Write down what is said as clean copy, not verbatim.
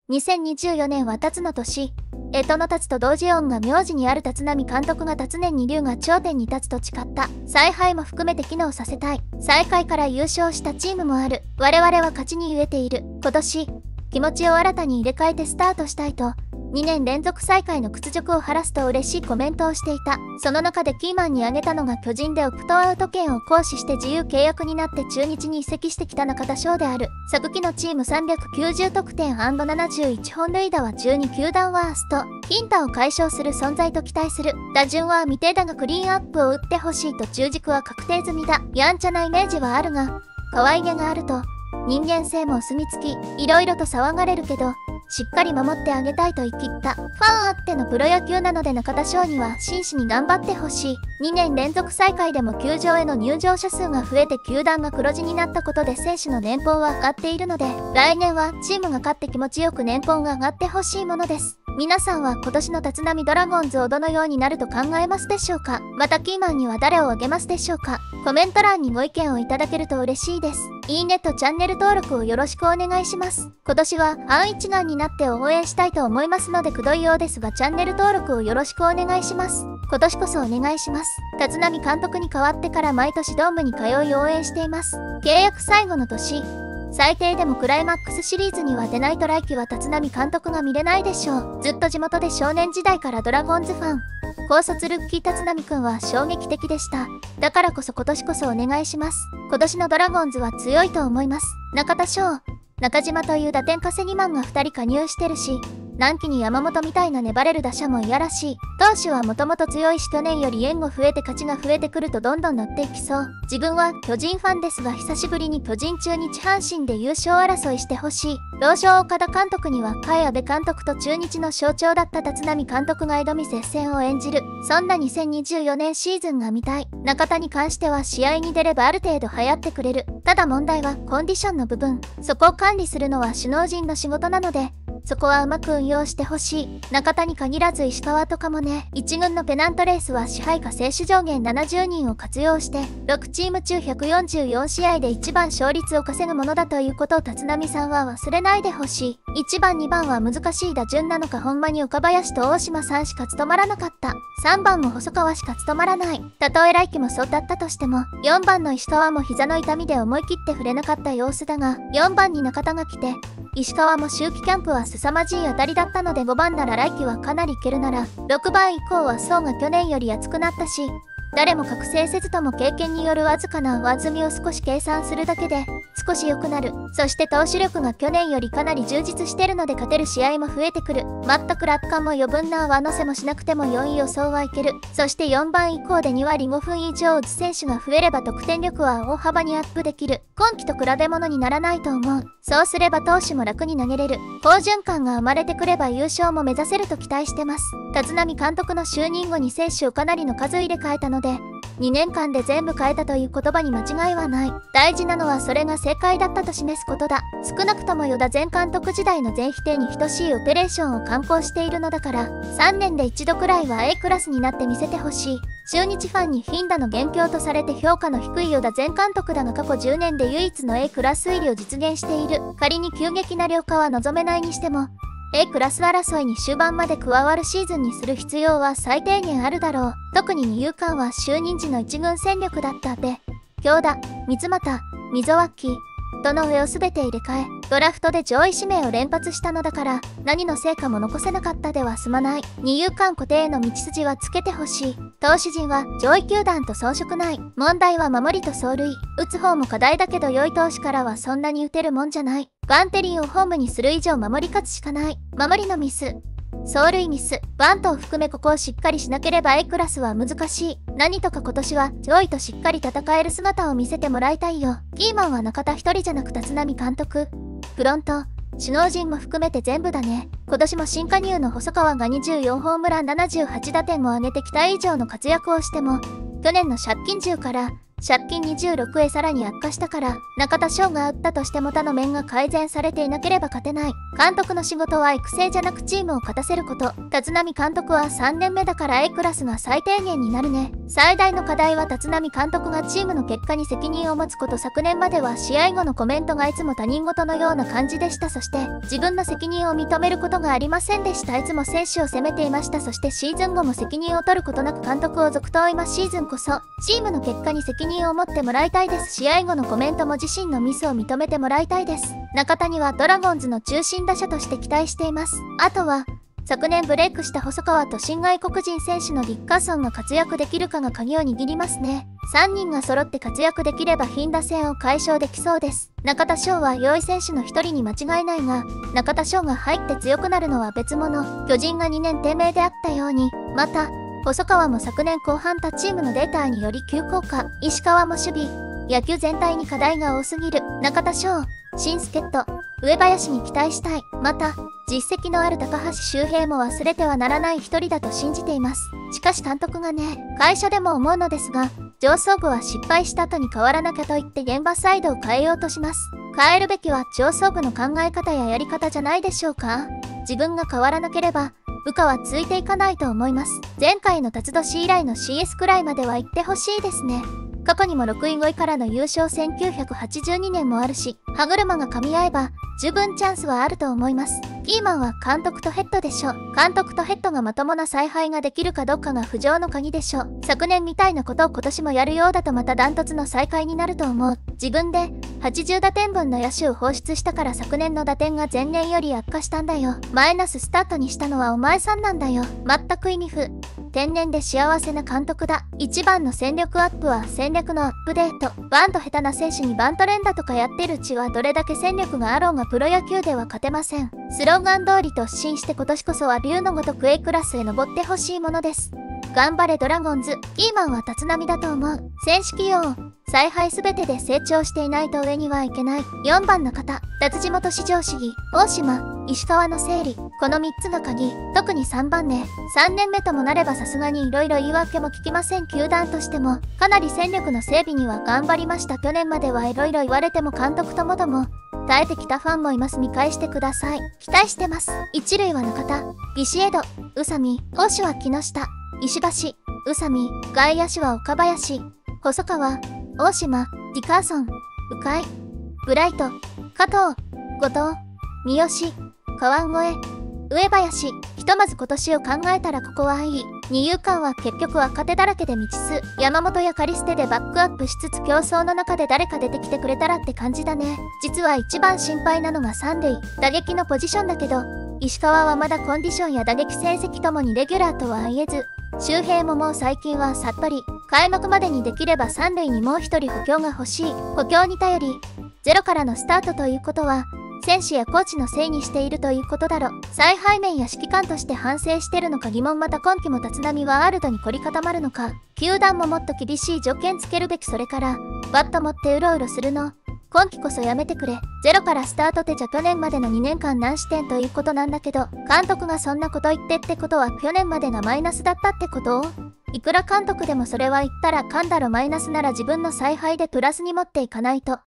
2024年は辰の年。干支の辰と同時音が名字にある立浪監督が辰年に龍が頂点に立つと誓った。采配も含めて機能させたい。最下位から優勝したチームもある。我々は勝ちに飢えている。今年、気持ちを新たに入れ替えてスタートしたいと、2年連続最下位の屈辱を晴らすと嬉しいコメントをしていた。その中でキーマンに挙げたのが巨人でオプトアウト権を行使して自由契約になって中日に移籍してきた中田翔である。昨季のチーム390得点 &71 本塁打は12球団ワースト。僅差を解消する存在と期待する。打順は未定だがクリーンアップを打ってほしいと中軸は確定済みだ。やんちゃなイメージはあるが、可愛げがあると人間性もお墨付き。いろいろと騒がれるけど、しっかり守ってあげたいと言い切った。ファンあってのプロ野球なので中田翔には真摯に頑張ってほしい。2年連続最下位でも球場への入場者数が増えて球団が黒字になったことで選手の年俸は上がっているので、来年はチームが勝って気持ちよく年俸が上がってほしいものです。皆さんは今年の立浪ドラゴンズをどのようになると考えますでしょうか。またキーマンには誰を挙げますでしょうか。コメント欄にご意見をいただけると嬉しいです。いいねとチャンネル登録をよろしくお願いします。今年は安一丸になって応援したいと思いますのでくどいようですがチャンネル登録をよろしくお願いします。今年こそお願いします。立浪監督に代わってから毎年ドームに通い応援しています。契約最後の年。最低でもクライマックスシリーズには出ないと来季は立浪監督が見れないでしょう。ずっと地元で少年時代からドラゴンズファン。高卒ルッキー立浪くんは衝撃的でした。だからこそ今年こそお願いします。今年のドラゴンズは強いと思います。中田翔、中島という打点稼ぎマンが2人加入してるし、南季に山本みたいな粘れる打者もいやらしい。投手はもともと強いし去年より援護増えて勝ちが増えてくるとどんどん乗っていきそう。自分は巨人ファンですが久しぶりに巨人中日阪神で優勝争いしてほしい。老将岡田監督には甲斐阿部監督と中日の象徴だった立浪監督が挑み接戦を演じる。そんな2024年シーズンが見たい。中田に関しては試合に出ればある程度流行ってくれる。ただ問題はコンディションの部分。そこを管理するのは首脳陣の仕事なので、そこはうまく運用してほしい。中田に限らず石川とかもね。1軍のペナントレースは支配下選手上限70人を活用して6チーム中144試合で一番勝率を稼ぐものだということを立浪さんは忘れないでほしい。1番2番は難しい打順なのかほんまに岡林と大島さんしか務まらなかった。3番も細川しか務まらない。たとえ来季もそうだったとしても4番の石川も膝の痛みで思い切って触れなかった様子だが、4番に中田が来て石川も秋季キャンプは凄まじい当たりだったので5番なら来季はかなりいけるなら6番以降は層が去年より厚くなったし、誰も覚醒せずとも経験によるわずかな上積みを少し計算するだけで少し良くなる。そして投手力が去年よりかなり充実してるので勝てる試合も増えてくる。全く楽観も余分な上乗せもしなくても4位予想はいける。そして4番以降で2割5分以上打つ選手が増えれば得点力は大幅にアップできる。今季と比べ物にならないと思う。そうすれば投手も楽に投げれる。好循環が生まれてくれば優勝も目指せると期待してます。立浪監督の就任後に選手をかなりの数入れ替えたので2年間で全部変えたという言葉に間違いはない。大事なのはそれが正解だったと示すことだ。少なくとも与田前監督時代の全否定に等しいオペレーションを敢行しているのだから3年で一度くらいは A クラスになってみせてほしい。中日ファンにフィンダの元凶とされて評価の低い与田前監督だが過去10年で唯一の A クラス入りを実現している。仮に急激な良化は望めないにしてもA クラス争いに終盤まで加わるシーズンにする必要は最低限あるだろう。特に二遊間は就任時の一軍戦力だった阿部、京田、三俣、溝脇との上を全て入れ替えドラフトで上位指名を連発したのだから何の成果も残せなかったでは済まない。二遊間固定への道筋はつけてほしい。投手陣は上位球団と遜色ない。問題は守りと走塁。打つ方も課題だけど良い投手からはそんなに打てるもんじゃない。バンテリンをホームにする以上守り勝つしかない。守りのミス、走塁ミス、バントを含めここをしっかりしなければ A クラスは難しい。何とか今年は上位としっかり戦える姿を見せてもらいたいよ。キーマンは中田一人じゃなく立浪監督、フロント、首脳陣も含めて全部だね。今年も新加入の細川が24ホームラン78打点も上げて期待以上の活躍をしても去年の借金10から借金26へさらに悪化したから、中田翔が打ったとしても他の面が改善されていなければ勝てない。監督の仕事は育成じゃなくチームを勝たせること。立浪監督は3年目だから A クラスが最低限になるね。最大の課題は立浪監督がチームの結果に責任を持つこと。昨年までは試合後のコメントがいつも他人事のような感じでした。そして自分の責任を認めることがありませんでした。いつも選手を責めていました。そしてシーズン後も責任を取ることなく監督を続投。今シーズンこそチームの結果に責任を持ってもらいたいです。試合後のコメントも自身のミスを認めてもらいたいです。中田にはドラゴンズの中心打者として期待しています。あとは昨年ブレイクした細川と新外国人選手のディッカーソンが活躍できるかが鍵を握りますね。3人が揃って活躍できれば貧打線を解消できそうです。中田翔は良い選手の一人に間違いないが、中田翔が入って強くなるのは別物。巨人が2年低迷であったように、また細川も昨年後半他チームのデータにより急降下。石川も守備、野球全体に課題が多すぎる。中田翔、新助っ人、上林に期待したい。また実績のある高橋周平も忘れてはならない一人だと信じています。しかし監督がね、会社でも思うのですが、上層部は失敗した後に変わらなきゃと言って現場サイドを変えようとします。変えるべきは上層部の考え方ややり方じゃないでしょうか。自分が変わらなければ部下はついていかないと思います。前回の辰年以来の CS くらいまでは行ってほしいですね。過去にも6位5位からの優勝1982年もあるし、歯車が噛み合えば十分チャンスはあると思います。キーマンは監督とヘッドでしょ。監督とヘッドがまともな采配ができるかどうかが浮上の鍵でしょ。昨年みたいなことを今年もやるようだとまたダントツの最下位になると思う。自分で80打点分の野手を放出したから昨年の打点が前年より悪化したんだよ。マイナススタートにしたのはお前さんなんだよ。全く意味不。天然で幸せな監督だ。一番の戦力アップは戦略のアップデート。バント下手な選手にバント連打とかやってるうちはどれだけ戦力があろうがプロ野球では勝てません。スローガン通り突進して今年こそは竜のごとく A クラスへ登ってほしいものです。頑張れドラゴンズ。キーマンは立浪だと思う。選手起用、采配全てで成長していないと上にはいけない。4番の方、脱地元市場市議、大島、石川の整理。この3つが鍵。特に3番目。3年目ともなればさすがに色々言い訳も聞きません。球団としても、かなり戦力の整備には頑張りました。去年までは色々言われても監督ともども、耐えてきたファンもいます。見返してください。期待してます。一塁は中田、岸江戸、宇佐美、投手は木下、石橋、宇佐美、外野手は岡林、細川、大島、ディカーソン、鵜飼、ブライト、加藤、後藤、三好、川越、上林。ひとまず今年を考えたらここはいい。二遊間は結局若手だらけで未知数。山本やカリステでバックアップしつつ競争の中で誰か出てきてくれたらって感じだね。実は一番心配なのが三塁。打撃のポジションだけど、石川はまだコンディションや打撃成績ともにレギュラーとは言えず、周平ももう最近はさっとり。開幕までにできれば三塁にもう一人補強が欲しい。補強に頼り、ゼロからのスタートということは、選手やコーチのせいにしているということだろ。采配面や指揮官として反省してるのか疑問。また今季も立浪はアールドに凝り固まるのか。球団ももっと厳しい条件つけるべき。それからバット持ってうろうろするの今季こそやめてくれ。ゼロからスタートってじゃ去年までの2年間何視点ということなんだけど、監督がそんなこと言ってってことは去年までがマイナスだったってこと？いくら監督でもそれは言ったらかんだろ。マイナスなら自分の采配でプラスに持っていかないと。